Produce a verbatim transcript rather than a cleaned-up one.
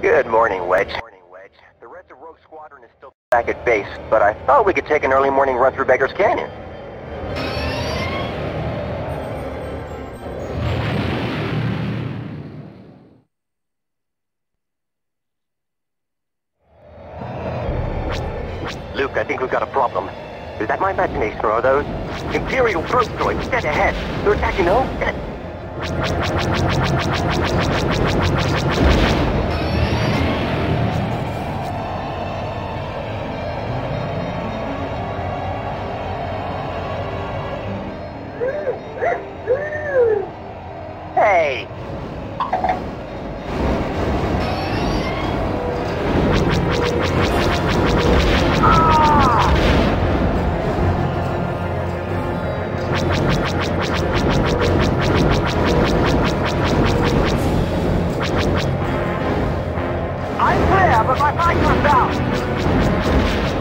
Good morning, Wedge. The rest of Rogue Squadron is still back at base, but I thought we could take an early morning run through Beggar's Canyon. Luke, I think we've got a problem. Is that my imagination, or are those Imperial first droids dead ahead? They're attacking, no? Hey! I'm clear, but my bike was out!